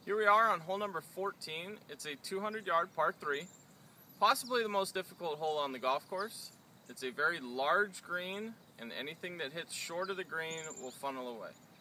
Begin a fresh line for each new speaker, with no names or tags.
Here we are on hole number 14. It's a 200-yard par 3, possibly the most difficult hole on the golf course. It's a very large green, and anything that hits short of the green will funnel away.